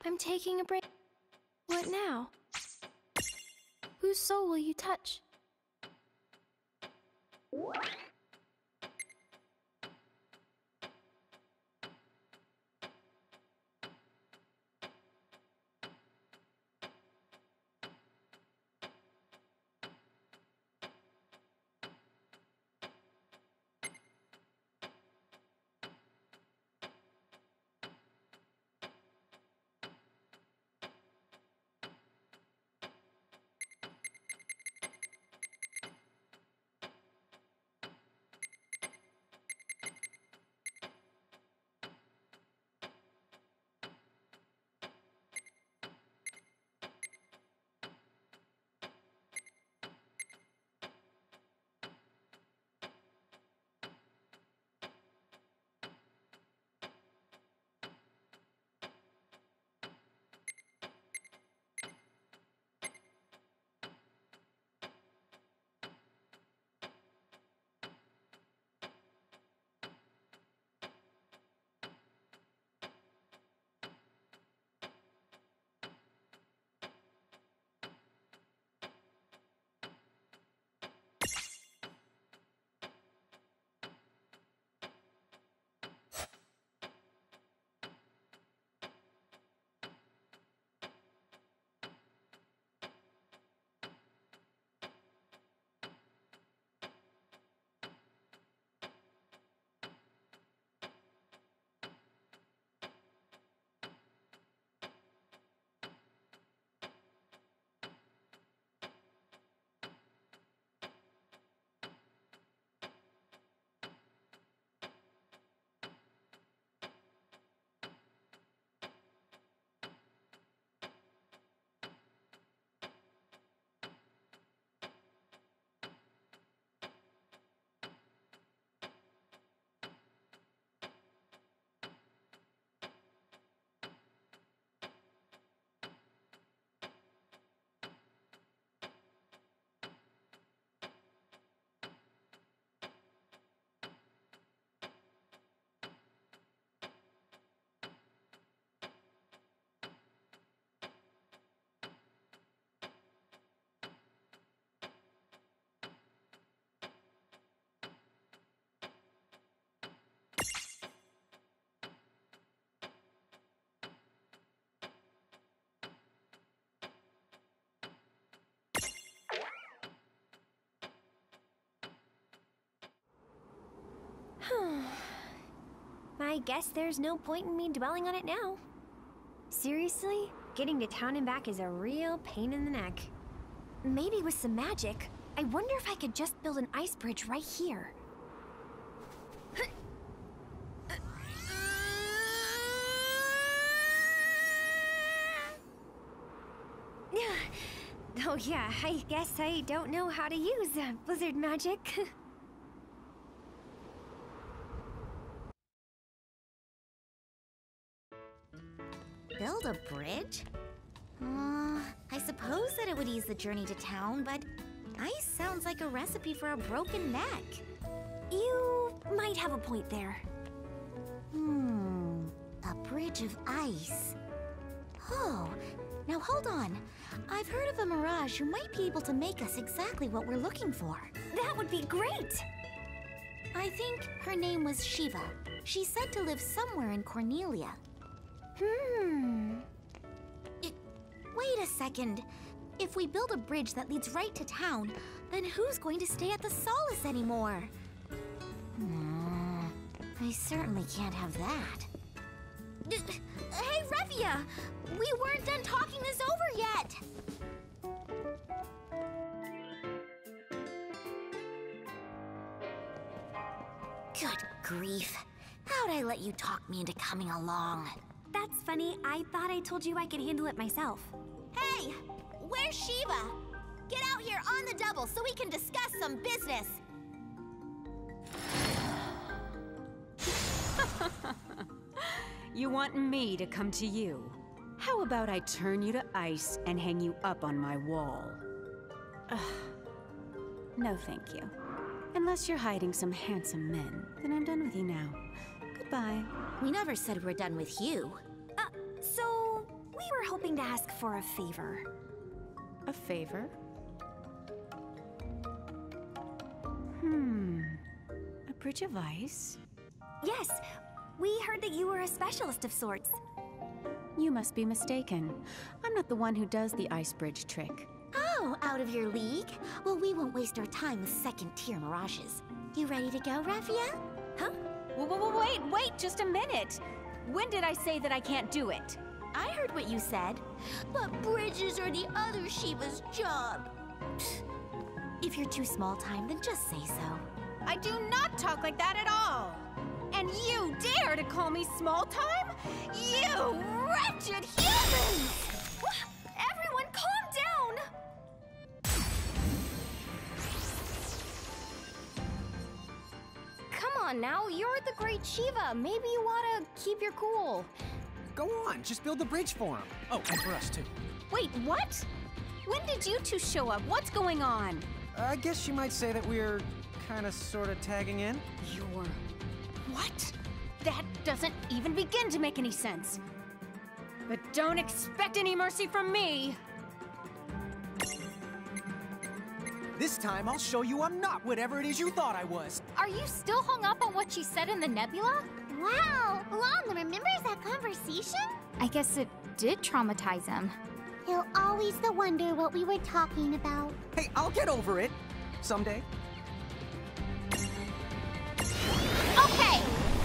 I'm taking a break. What now? Whose soul will you touch? I guess there's no point in me dwelling on it now. Seriously, getting to town and back is a real pain in the neck. Maybe with some magic, I wonder if I could just build an ice bridge right here. Oh yeah, I guess I don't know how to use blizzard magic. Build a bridge? I suppose that it would ease the journey to town, but ice sounds like a recipe for a broken neck. You might have a point there. A bridge of ice. Oh, now hold on. I've heard of a mirage who might be able to make us exactly what we're looking for. That would be great! I think her name was Shiva. She's said to live somewhere in Cornelia. Wait a second. If we build a bridge that leads right to town, then who's going to stay at the Solace anymore? I certainly can't have that. Hey, Revia! We weren't done talking this over yet! Good grief. How'd I let you talk me into coming along? That's funny. I thought I told you I could handle it myself. Hey! Where's Shiva? Get out here on the double so we can discuss some business! You want me to come to you? How about I turn you to ice and hang you up on my wall? No, thank you. Unless you're hiding some handsome men, then I'm done with you now. Goodbye. We never said we're done with you. So, we were hoping to ask for a favor. A favor? A bridge of ice? Yes, we heard that you were a specialist of sorts. You must be mistaken. I'm not the one who does the ice bridge trick. Oh, out of your league? Well, we won't waste our time with second-tier mirages. You ready to go, Raphael? Huh? Wait, just a minute! When did I say that I can't do it? I heard what you said. But bridges are the other Shiva's job. If you're too small time, then just say so. I do not talk like that at all! And you dare to call me small time? You wretched humans! Everyone, calm down! Come on now, you're the great Shiva. Maybe you ought to keep your cool. Go on, just build the bridge for him. Oh, and for us too. Wait, what? When did you two show up? What's going on? I guess you might say that we're kinda sorta tagging in. You're... what? That doesn't even begin to make any sense. But don't expect any mercy from me! This time I'll show you I'm not whatever it is you thought I was. Are you still hung up on what she said in the nebula? Wow, Long remembers that conversation? I guess it did traumatize him. He'll always wonder what we were talking about. Hey, I'll get over it. Someday. Okay!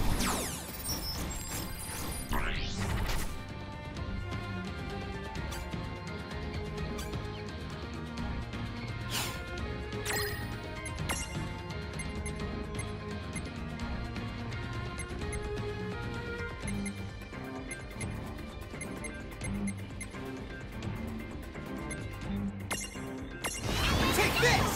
Take this!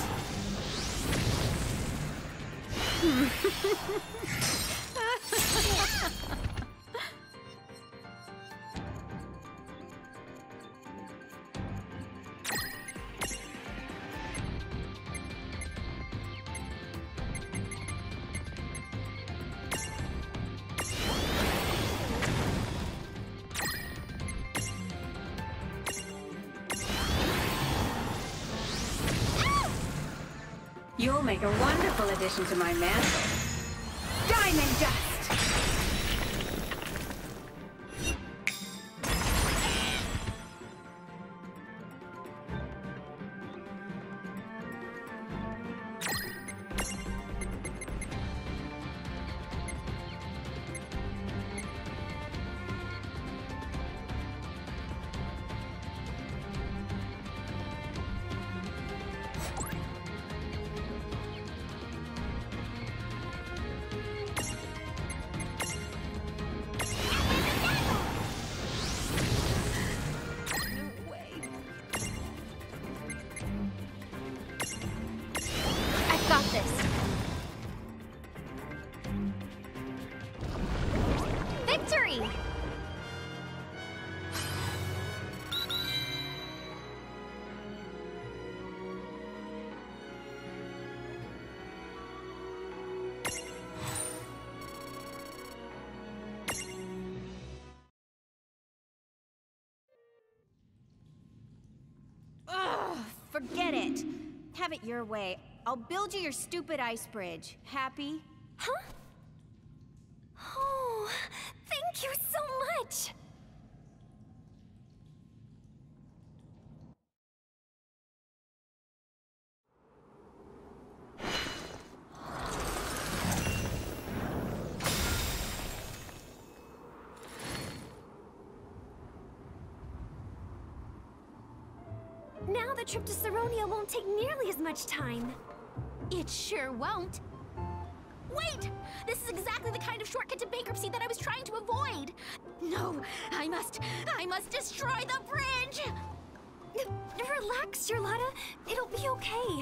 You'll make a wonderful addition to my mantle. Diamond dust! I've got this. Victory! Ugh, forget it. Have it your way. I'll build you your stupid ice bridge. Happy? Huh? Oh, thank you so much! Now the trip to Saronia won't take nearly as much time. It sure won't. Wait! This is exactly the kind of shortcut to bankruptcy that I was trying to avoid! No, I must destroy the bridge! Relax, Charlotta. It'll be okay.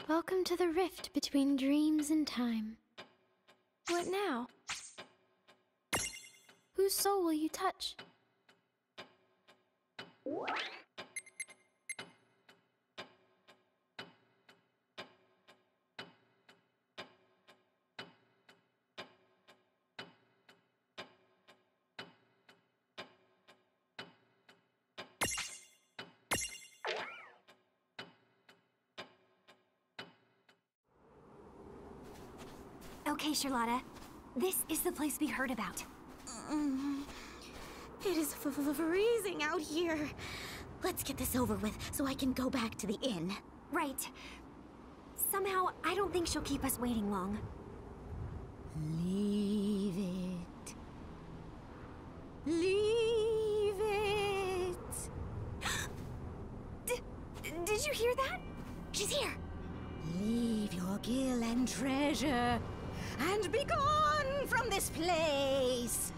Welcome to the rift between dreams and time. What now? Whose soul will you touch? Okay, Charlotta. This is the place we heard about. It is freezing out here. Let's get this over with so I can go back to the inn. Right. Somehow, I don't think she'll keep us waiting long. Leave it. Leave it. Did you hear that? She's here. Leave your gil and treasure and be gone from this place.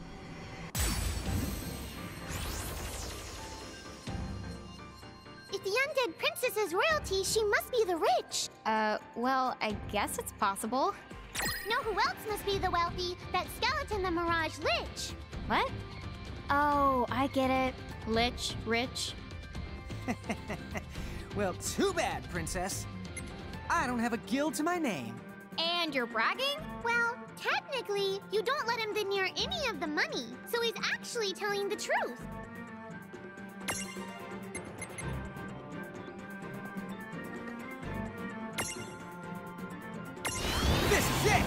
If the undead princess is royalty, she must be the rich. Well, I guess it's possible. Know who else must be the wealthy? That skeleton the Mirage Lich. What? Oh, I get it. Lich, rich. Well, too bad, Princess. I don't have a guild to my name. And you're bragging? Well, technically, you don't let him veneer any of the money, so he's actually telling the truth. This is it!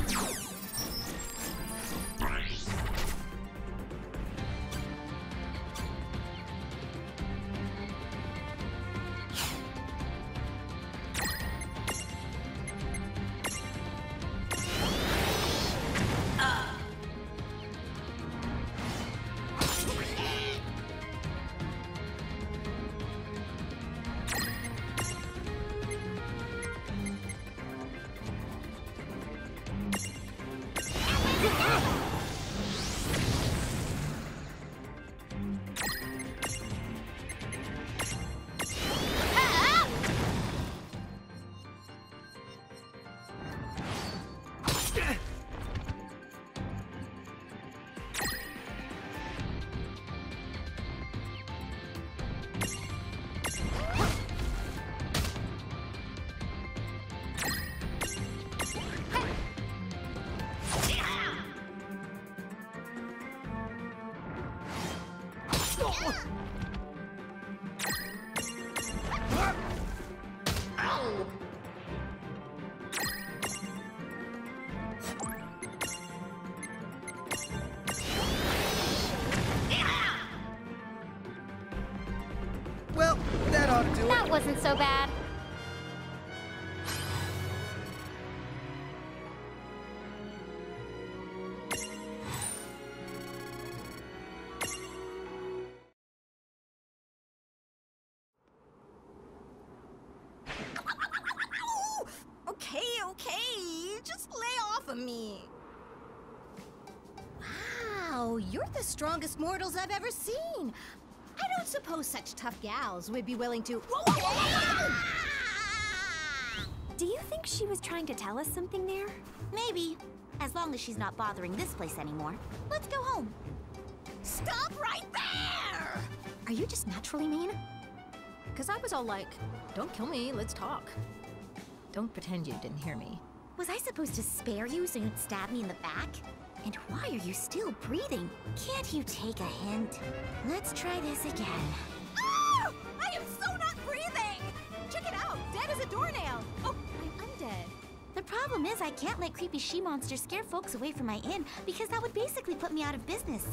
Well, that ought to do it. That wasn't so bad. Okay. Just lay off of me. Wow, you're the strongest mortals I've ever seen. I don't suppose such tough gals would be willing to... Whoa! Do you think she was trying to tell us something there? Maybe, as long as she's not bothering this place anymore. Let's go home. Stop right there! Are you just naturally mean? Because I was all like, don't kill me, let's talk. Don't pretend you didn't hear me. Was I supposed to spare you so you'd stab me in the back? And why are you still breathing? Can't you take a hint? Let's try this again. Ah! I am so not breathing! Check it out! Dead as a doornail! Oh, I'm undead. The problem is I can't let creepy she-monsters scare folks away from my inn because that would basically put me out of business.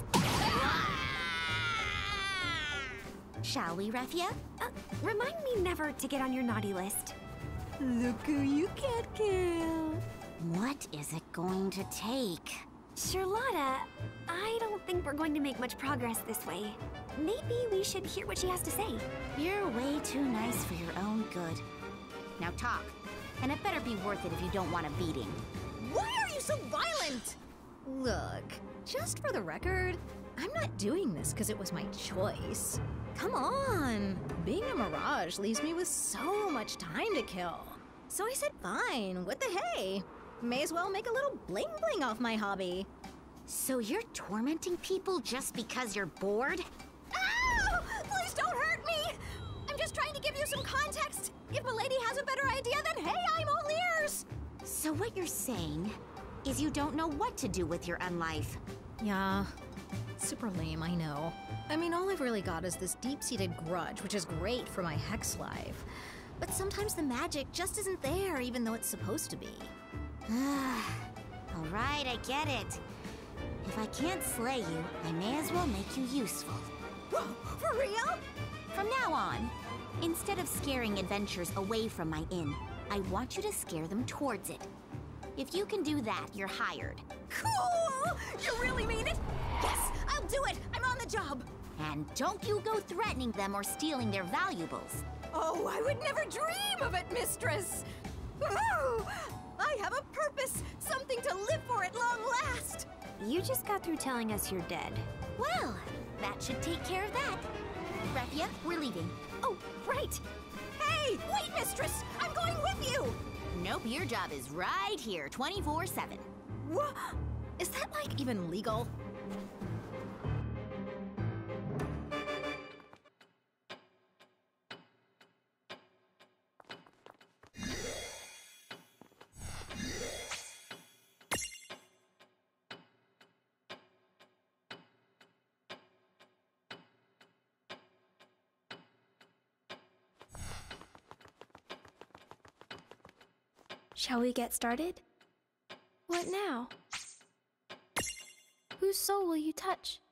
Shall we, Raphia? Remind me never to get on your naughty list. Look who you can't kill. What is it going to take? Charlotta, I don't think we're going to make much progress this way. Maybe we should hear what she has to say. You're way too nice for your own good. Now talk. And it better be worth it if you don't want a beating. Why are you so violent? Look, just for the record, I'm not doing this because it was my choice. Come on! Being a Mirage leaves me with so much time to kill. So I said, fine, what the hey? May as well make a little bling-bling off my hobby. So you're tormenting people just because you're bored? Ow! Please don't hurt me! I'm just trying to give you some context. If Milady has a better idea, then hey, I'm all ears! So what you're saying is you don't know what to do with your unlife. Yeah, super lame, I know. I mean, all I've really got is this deep-seated grudge, which is great for my Hex life. But sometimes the magic just isn't there, even though it's supposed to be. All right, I get it. If I can't slay you, I may as well make you useful. Whoa, for real? From now on, instead of scaring adventurers away from my inn, I want you to scare them towards it. If you can do that, you're hired. Cool! You really mean it? Yes, I'll do it! I'm on the job! And don't you go threatening them or stealing their valuables. Oh, I would never dream of it, mistress! Ooh, I have a purpose, something to live for at long last! You just got through telling us you're dead. Well, that should take care of that. Refia, we're leaving. Oh, right! Hey, wait, mistress! I'm going with you! Nope, your job is right here, 24/7. What? Is that, like, even legal? Shall we get started? What now? Whose soul will you touch?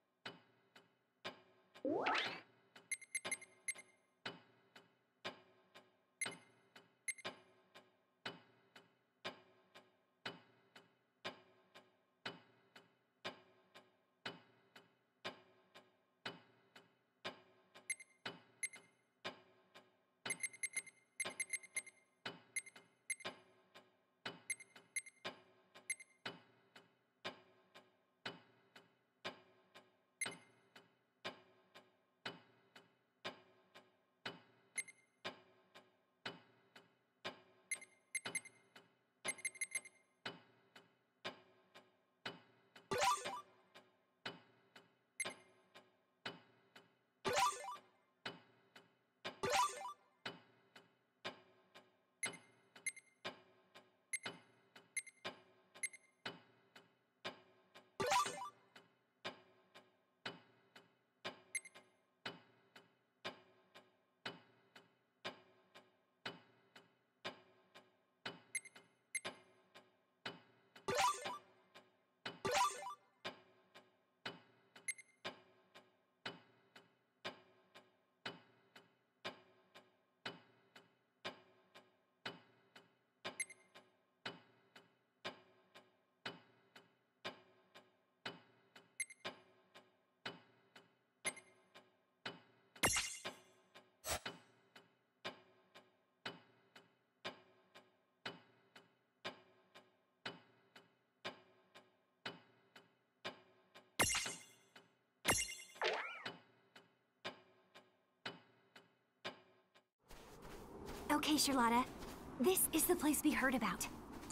Okay, Charlotta. This is the place we heard about.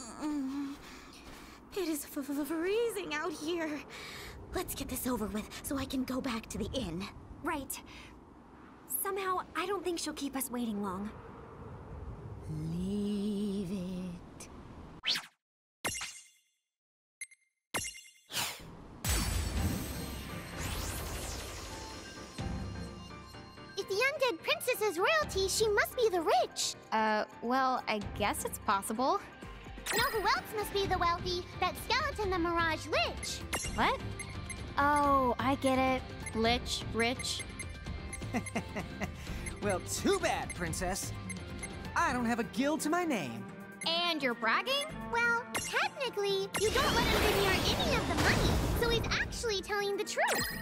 It is freezing out here. Let's get this over with so I can go back to the inn. Right. Somehow, I don't think she'll keep us waiting long. Leave it. If the undead princess is royalty, she must be the rich. Well, I guess it's possible. Know who else must be the wealthy? That skeleton the Mirage Lich. What? Oh, I get it. Lich, rich. Well, too bad, princess. I don't have a guild to my name. And you're bragging? Well, technically, you don't let him get near any of the money, so he's actually telling the truth.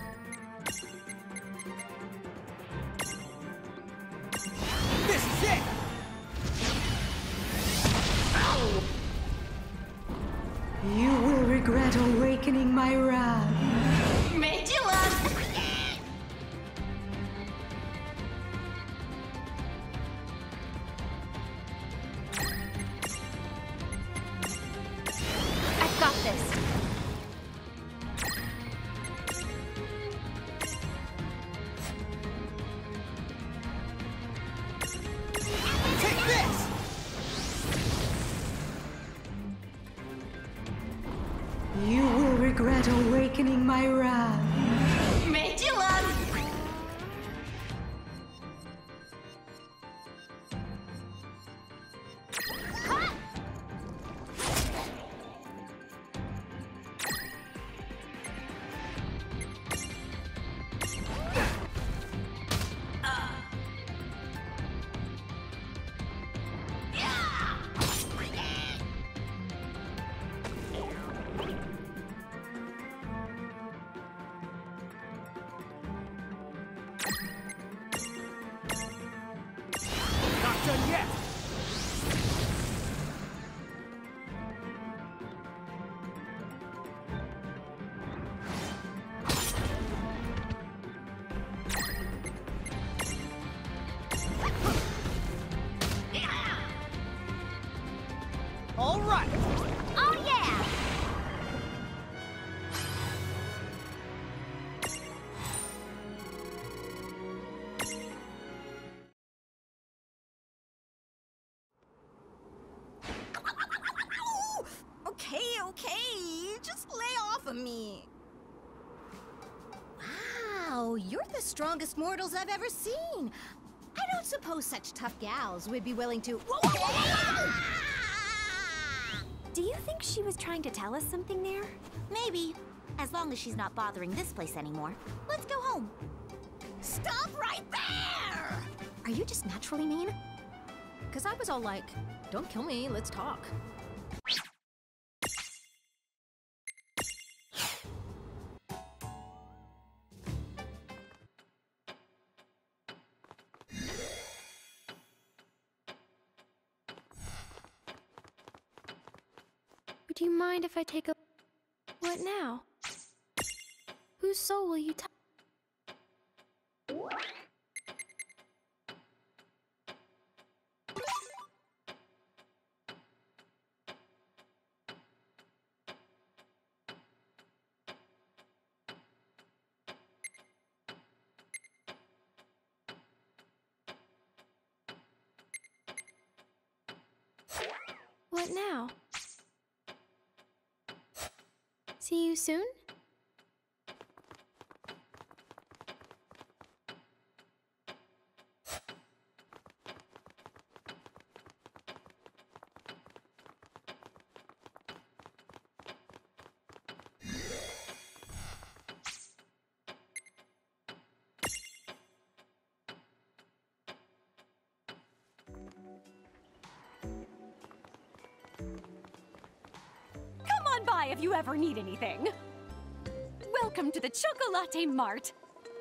This is it! Ow! You will regret awakening my wrath. Made you laugh. awakening my wrath. Not done yet! All right! Oh, yeah! Okay, just lay off of me. Wow, you're the strongest mortals I've ever seen. I don't suppose such tough gals would be willing to... Do you think she was trying to tell us something there? Maybe, as long as she's not bothering this place anymore. Let's go home. Stop right there! Are you just naturally mean? Because I was all like, don't kill me, let's talk. Would you mind if I take a... What now? Whose soul will you touch? What now? See you soon? Come on by if you ever need anything. Welcome to the Chocolate Mart.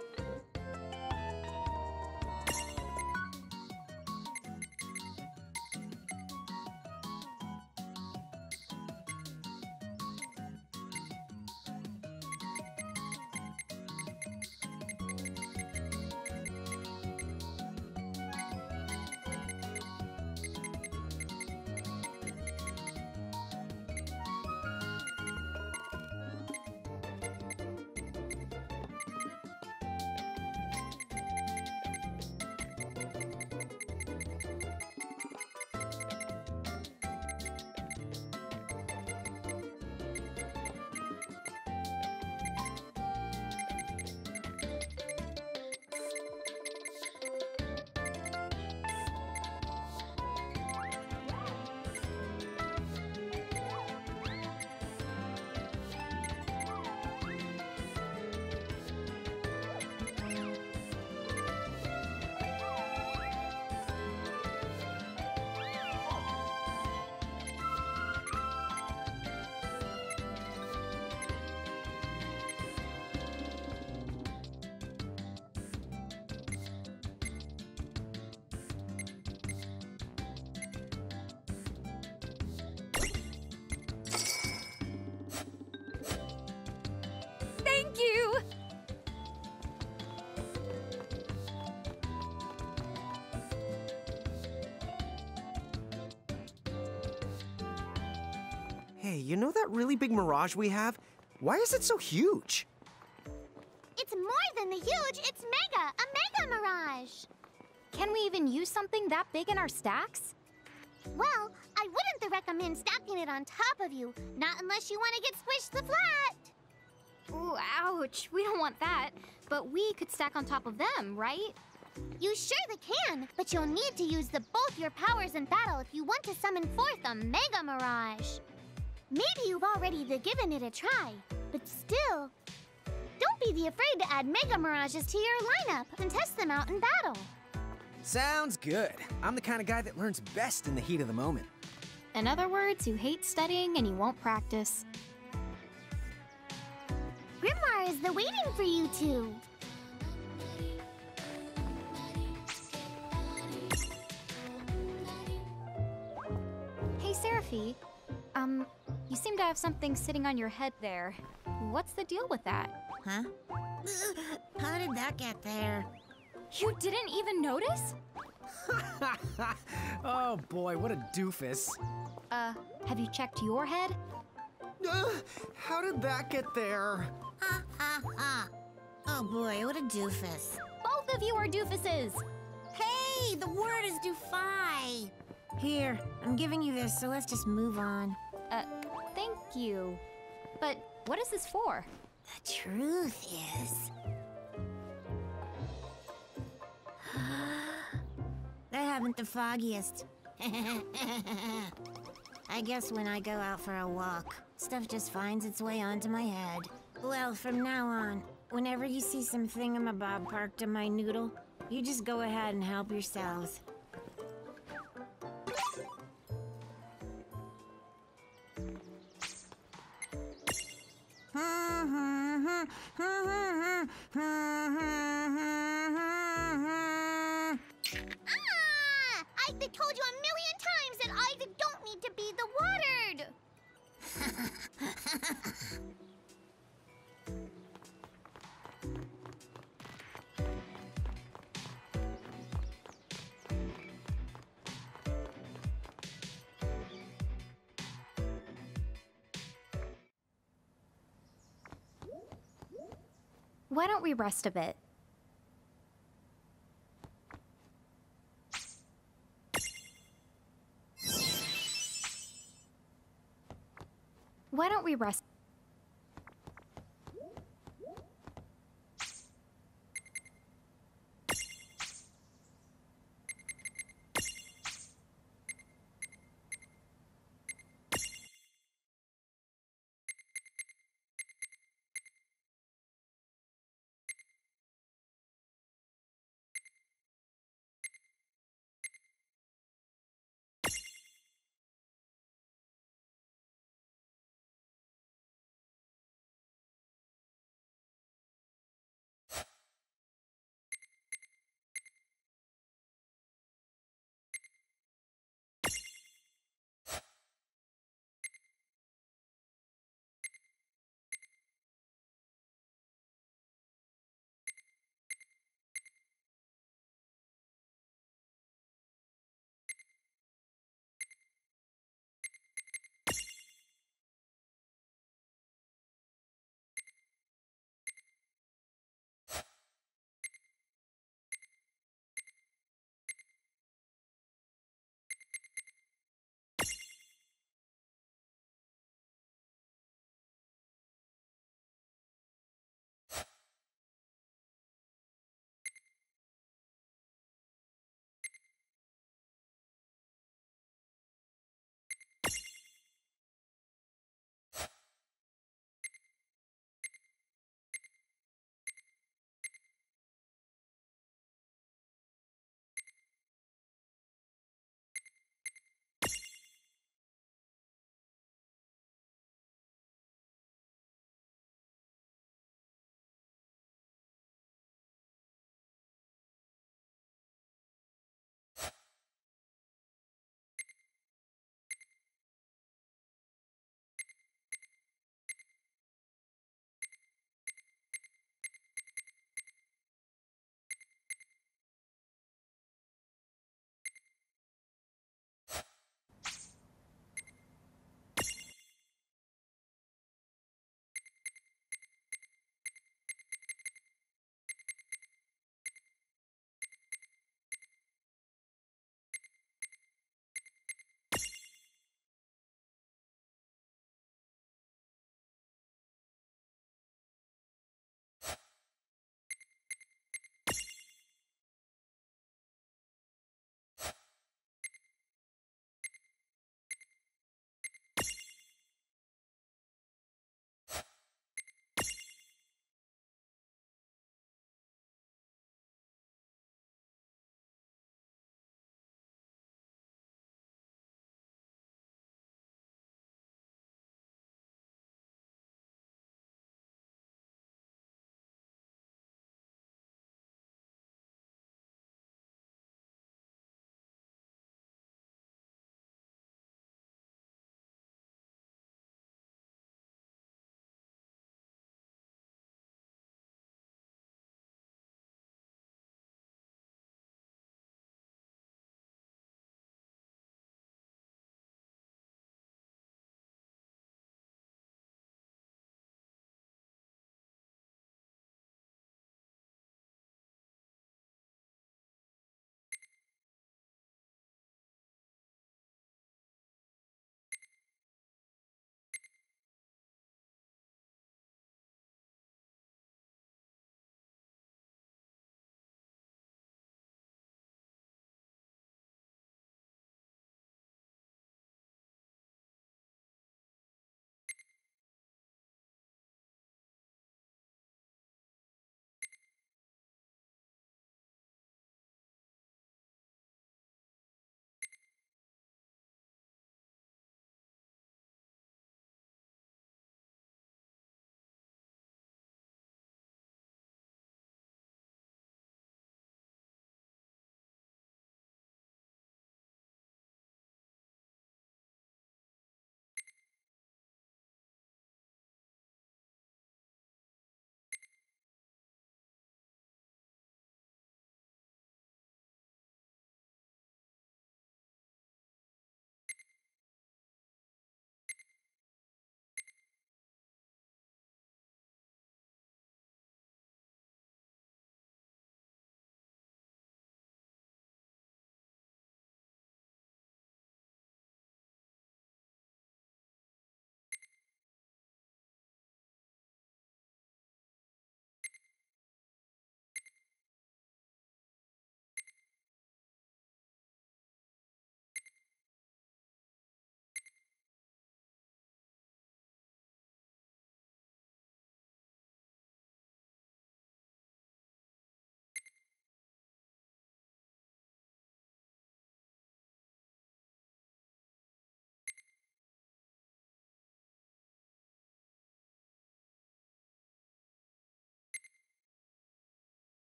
Thank you! Hey, you know that really big mirage we have? Why is it so huge? It's more than the huge, it's mega! A mega mirage! Can we even use something that big in our stacks? Well, I wouldn't recommend stacking it on top of you, not unless you want to get squished the flat. which we don't want that, but we could stack on top of them, right? You surely can, but you'll need to use both your powers in battle if you want to summon forth a Mega Mirage. Maybe you've already given it a try, but still, don't be afraid to add Mega Mirages to your lineup and test them out in battle. Sounds good. I'm the kind of guy that learns best in the heat of the moment. In other words, you hate studying and you won't practice. Grimar is waiting for you two. Hey, Seraphy. You seem to have something sitting on your head there. What's the deal with that? Huh? How did that get there? You didn't even notice? Oh boy, what a doofus. Have you checked your head? How did that get there? Ha ha ha. Oh boy, what a doofus. Both of you are doofuses! Hey, the word is doofy. Here, I'm giving you this, so let's just move on. Thank you. But what is this for? The truth is... I haven't the foggiest. I guess when I go out for a walk, stuff just finds its way onto my head. Well, from now on, whenever you see some thingamabob parked on my noodle, you just go ahead and help yourselves. I've told you a million times that I don't need to be watered. Why don't we rest a bit? Why don't we rest?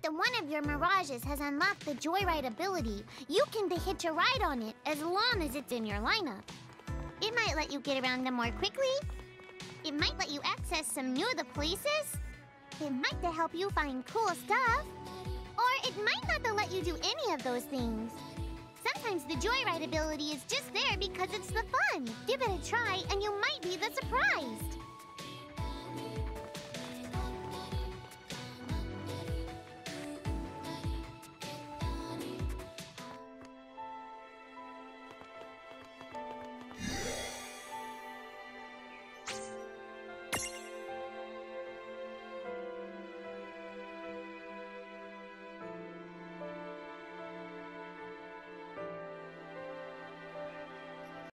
If one of your Mirages has unlocked the Joyride ability, you can hitch a ride on it as long as it's in your lineup. It might let you get around them more quickly. It might let you access some new places. It might help you find cool stuff. Or it might not let you do any of those things. Sometimes the Joyride ability is just there because it's the fun. Give it a try and you might be the surprise.